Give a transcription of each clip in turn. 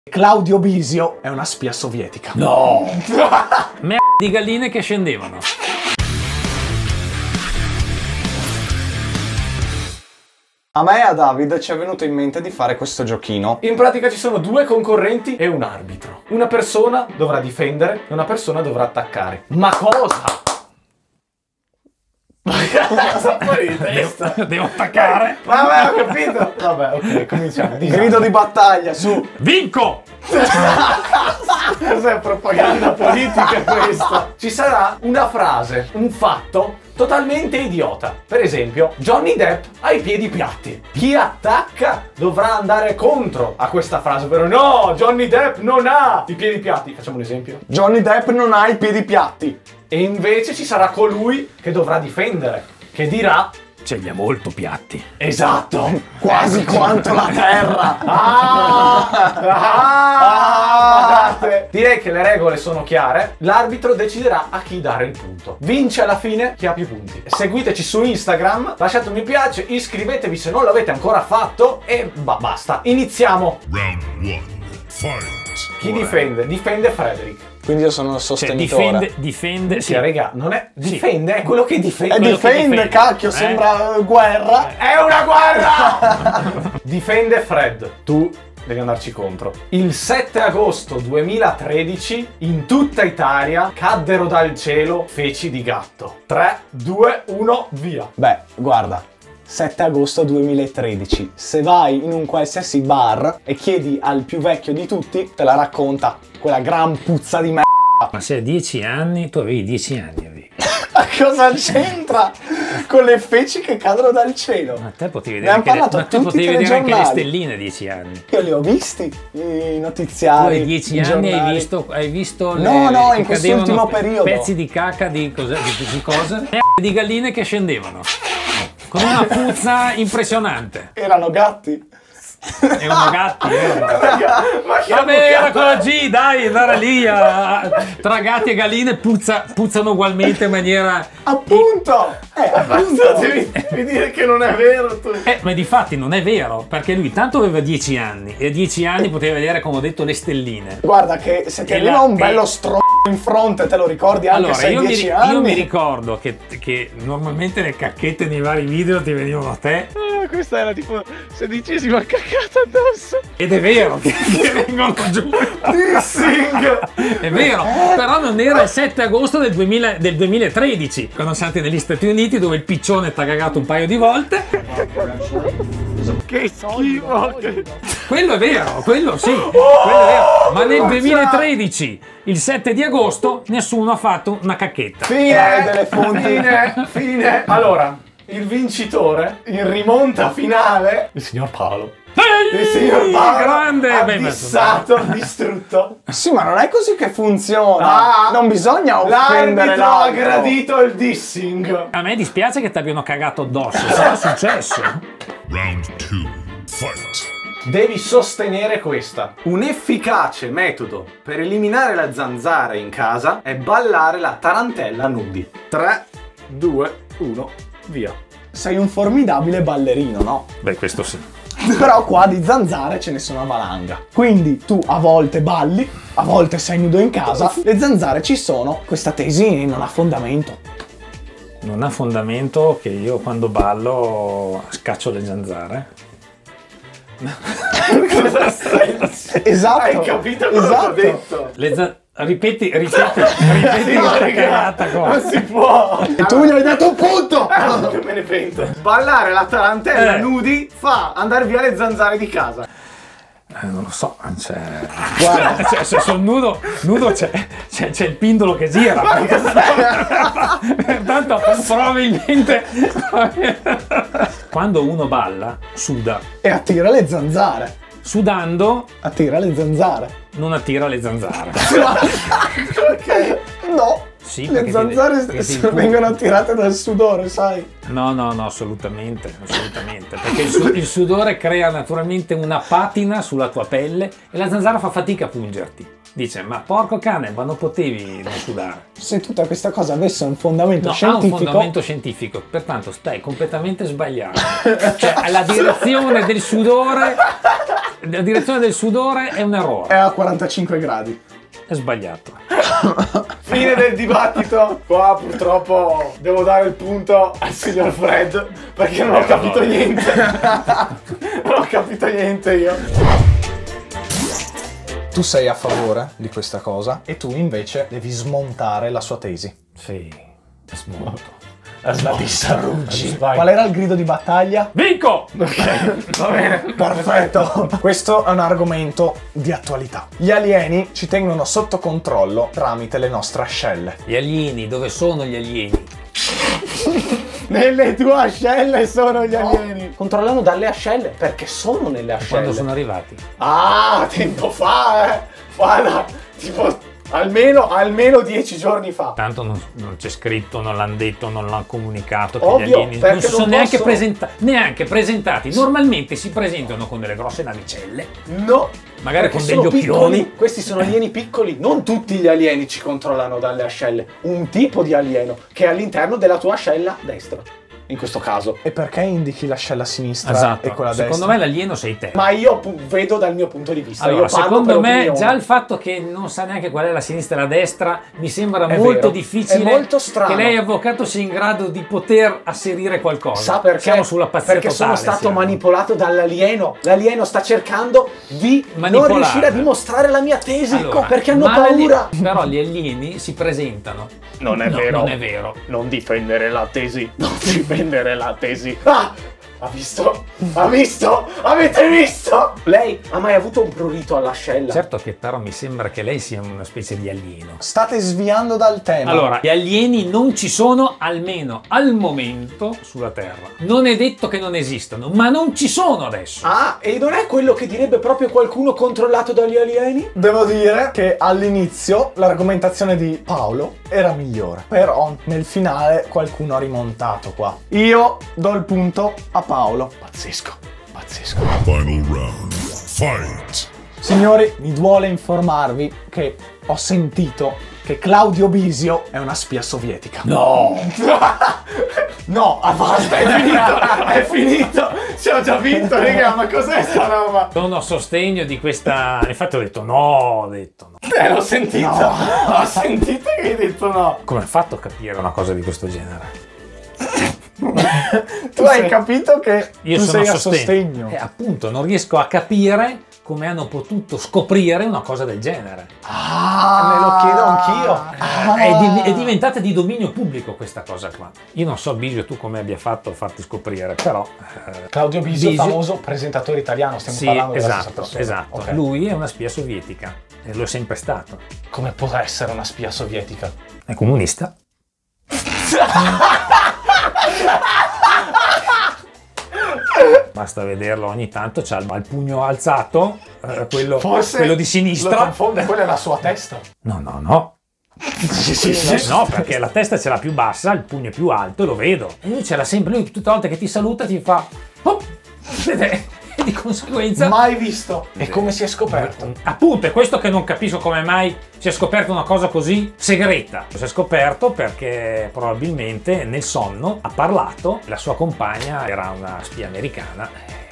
Claudio Bisio è una spia sovietica. No! Merda di galline che scendevano. A me e a David ci è venuto in mente di fare questo giochino. In pratica ci sono due concorrenti e un arbitro. Una persona dovrà difendere e una persona dovrà attaccare. Ma cosa? Devo attaccare. Vabbè, ho capito. Vabbè, ok, cominciamo. Grido di battaglia, su. Vinco! Cos'è propaganda politica questa? Ci sarà una frase, un fatto totalmente idiota. Per esempio, Johnny Depp ha i piedi piatti. Chi attacca dovrà andare contro a questa frase, ovvero no, Johnny Depp non ha i piedi piatti. Facciamo un esempio. Johnny Depp non ha i piedi piatti. E invece ci sarà colui che dovrà difendere, che dirà Ce li ha molto piatti. esatto, quasi quanto la terra. Guardate. Direi che le regole sono chiare. L'arbitro deciderà a chi dare il punto. Vince alla fine chi ha più punti. Seguiteci su Instagram, lasciate un mi piace, iscrivetevi se non l'avete ancora fatto e basta. Iniziamo. Round 1. Fight. Chi difende? Difende Frederick. Quindi io sono il Cioè, sostenitore. difende, Sì, raga, non è difende, è quello che difende. difende, cacchio, sembra guerra. È una guerra! Difende Fred. Tu devi andarci contro. Il 7 agosto 2013 in tutta Italia caddero dal cielo feci di gatto. 3, 2, 1, via. Beh, guarda. 7 agosto 2013. Se vai in un qualsiasi bar e chiedi al più vecchio di tutti, te la racconta. Quella gran puzza di merda. Ma se a 10 anni, tu avevi 10 anni, avevi. Ma cosa c'entra con le feci che cadono dal cielo? Ma te potevi Ne hanno vedere, parlato ma te tutti i potevi vedere anche le telegiornali. stelline a 10 anni. Io li ho visti, i Tu notiziari, ai 10 i anni giornali. hai visto No, le, no, che in quest'ultimo cadevano periodo. pezzi di caca di cosa? Di cosa? Merda di galline che scendevano. Con una puzza impressionante. Erano gatti. Erano gatti, erano. Ma che Vabbè, era con la G, dai, andare lì tra gatti e galline puzzano ugualmente in maniera... Appunto! Appunto! Devi dire che non è vero tu. Ma difatti non è vero, perché lui tanto aveva 10 anni e a 10 anni poteva vedere, come ho detto, le stelline. Guarda che se ti E arriva la- un bello in fronte te lo ricordi anche Allora, se hai 10 anni. io mi ricordo che normalmente le cacchette nei vari video ti venivano a te. Questa era tipo 16ª caccata addosso. Ed è vero che vengono giù. Dissing! È vero, però non era il 7 agosto del 2013, quando siamo andati negli Stati Uniti, dove il piccione ti ha cagato un paio di volte. Che schifo. Quello è vero, quello sì, quello è vero. Ma nel 2013, il 7 di agosto, nessuno ha fatto una cacchetta. Fine delle fonti. Fine. Allora, il vincitore in rimonta finale, il signor Paolo. Il signor Paolo grande! ha Beh, dissato, distrutto. Sì, ma non è così che funziona. Non bisogna offendere L'arbitro ha l'altro. gradito il dissing. A me dispiace che ti abbiano cagato addosso, sarà successo. Round 2. Fight. Devi sostenere questa. Un efficace metodo per eliminare la zanzara in casa è ballare la tarantella nudi. 3, 2, 1, via. Sei un formidabile ballerino, no? Beh, questo sì. Però qua di zanzare ce ne sono a valanga. Quindi tu a volte balli, a volte sei nudo in casa, le zanzare ci sono. Questa tesi non ha fondamento. Non ha fondamento che io quando ballo scaccio le zanzare. Esatto. Hai capito cosa ho detto? Ripeti questa cagata qua. Non si può. E tu gli hai dato un punto! Che me ne pento. Ballare la tarantella nudi fa andare via le zanzare di casa. Non lo so, cioè... Guarda. Cioè, se sono nudo c'è il pindolo che gira. Pertanto probabilmente quando uno balla suda. E attira le zanzare. Sudando Attira le zanzare. non attira le zanzare. Ok. No. Sì, Le perché zanzare vengono attirate dal sudore, sai? No, assolutamente. Perché il sudore crea naturalmente una patina sulla tua pelle e la zanzara fa fatica a pungerti. Dice, ma porco cane, ma non potevi non sudare. Se tutta questa cosa avesse un fondamento No, ha scientifico. un fondamento scientifico, pertanto stai completamente sbagliato. Cioè, la direzione del sudore la direzione del sudore è un errore. È a 45 gradi. È sbagliato. Fine del dibattito. Qua purtroppo devo dare il punto al signor Fred perché non ho capito niente. Non ho capito niente io. Tu sei a favore di questa cosa e tu invece devi smontare la sua tesi. Sì, è smonto. La distruggi. Vai. Qual era il grido di battaglia? Vinco! Ok, va bene. Perfetto. Questo è un argomento di attualità. Gli alieni ci tengono sotto controllo tramite le nostre ascelle. Gli alieni, dove sono gli alieni? Nelle tue ascelle sono gli alieni. Controllano dalle ascelle perché sono nelle ascelle. Quando sono arrivati? Ah, tempo fa, Guarda, tipo almeno 10 giorni fa. Tanto non c'è scritto, non l'hanno detto, non l'hanno comunicato che Ovvio, gli alieni perché non si sono non neanche, possono. neanche presentati. Normalmente si presentano con delle grosse navicelle, No. magari Perché con degli sono occhioni. piccoli. Questi sono alieni piccoli. Non tutti gli alieni ci controllano dalle ascelle. Un tipo di alieno che è all'interno della tua ascella destra. In questo caso. E perché indichi l'ascella sinistra Esatto. e quella Secondo me l'alieno sei te. Ma io vedo dal mio punto di vista. Allora, io parlo secondo per me opinione. già il fatto che non sa neanche qual è la sinistra e la destra mi sembra È molto vero. difficile. È molto strano. Che lei avvocato sia in grado di poter asserire qualcosa. Sa perché? Siamo sulla pazzia Perché totale, sono stato siamo. manipolato dall'alieno. L'alieno sta cercando di Manipolare. non riuscire a dimostrare la mia tesi. Allora, perché hanno ma paura. Però gli alieni si presentano. Non è No, vero. non è vero. Non difendere la tesi. Non difendere la tesi. Ah! Ha visto? Ha visto? Avete visto? Lei ha mai avuto un prurito all'ascella? Certo che però mi sembra che lei sia una specie di alieno. State sviando dal tema. Allora, gli alieni non ci sono, almeno al momento, sulla Terra. Non è detto che non esistano, ma non ci sono adesso. Ah, e non è quello che direbbe proprio qualcuno controllato dagli alieni? Devo dire che all'inizio l'argomentazione di Paolo era migliore, però nel finale qualcuno ha rimontato qua. Io do il punto a Paolo. Pazzesco, pazzesco. Final round. Fight. Signori, mi duole informarvi che ho sentito che Claudio Bisio è una spia sovietica. No! No, basta, è finito, è finito. Ci ho già vinto, raga, ma cos'è sta roba? Sono a sostegno di questa... Infatti ho detto no, L'ho sentito. Ho sentito che hai detto no. Come hai fatto a capire una cosa di questo genere? Tu hai capito che Io tu sono sei a a sostegno. appunto, non riesco a capire come hanno potuto scoprire una cosa del genere. Ah, me lo chiedo anch'io. È diventata di dominio pubblico questa cosa qua. Io non so, Bisio, tu come abbia fatto a farti scoprire, però... Claudio Bisio, famoso presentatore italiano, stiamo sì, parlando della stessa esatto, persona. esatto. Ok. Lui è una spia sovietica e lo è sempre stato. Come può essere una spia sovietica? È comunista. Basta vederlo ogni tanto, c'ha il pugno alzato, quello di sinistra. Lo confonde, quella è la sua testa. No. Sì. No, perché la testa ce l'ha più bassa, il pugno è più alto e lo vedo. E lui ce l'ha sempre, lui tutte le volte che ti saluta ti fa... "Oh!" E di conseguenza... Mai visto. E come si è scoperto? Appunto, è questo che non capisco come mai si è scoperto una cosa così segreta. Si è scoperto perché probabilmente nel sonno ha parlato, la sua compagna era una spia americana.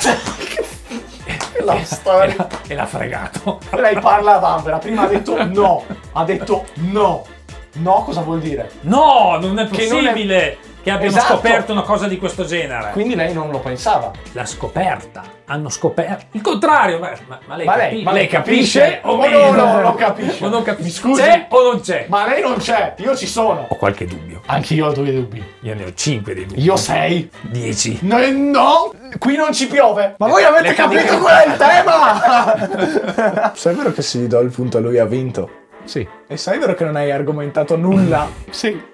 La storia. E l'ha fregato. Lei parla a vanvera, prima ha detto no. Ha detto no. No cosa vuol dire? No, non è Che non è- possibile che abbiano Esatto. scoperto una cosa di questo genere. Quindi lei non lo pensava. L'ha scoperta, hanno scoperto il contrario, ma lei, Ma lei capisce o o meno? no, non capisce? O non capisce? Mi scusi? C'è o non c'è? Ma lei non c'è, io ci sono. Ho qualche dubbio. Anch'io ho due dubbi. Io ne ho 5 dei dubbi. Io 6. 10. No, qui non ci piove. Ma voi avete le capito cadiche- qual è il tema? Sai vero che se gli do il punto a lui ha vinto? Sì. E sai vero che non hai argomentato nulla? Sì.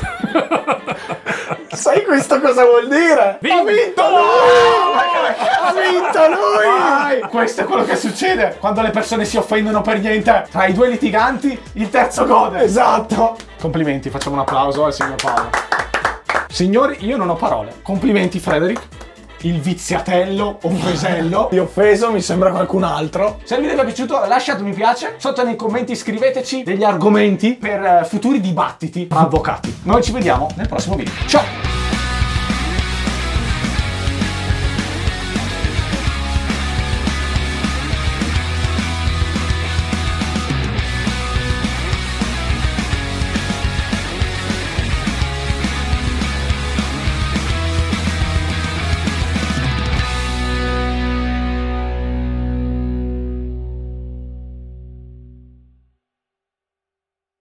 Sai questo cosa vuol dire? Vinto! Ha vinto lui! Ha vinto lui! Questo è quello che succede quando le persone si offendono per niente. Tra i due litiganti, il terzo gode. Esatto. Complimenti, facciamo un applauso al signor Paolo. Signori, io non ho parole. Complimenti, Frederick. Il viziatello, offesello. Ti offeso, mi sembra qualcun altro. Se il video vi è piaciuto lasciate un mi piace. Sotto nei commenti scriveteci degli argomenti per futuri dibattiti tra avvocati. Noi ci vediamo nel prossimo video. Ciao!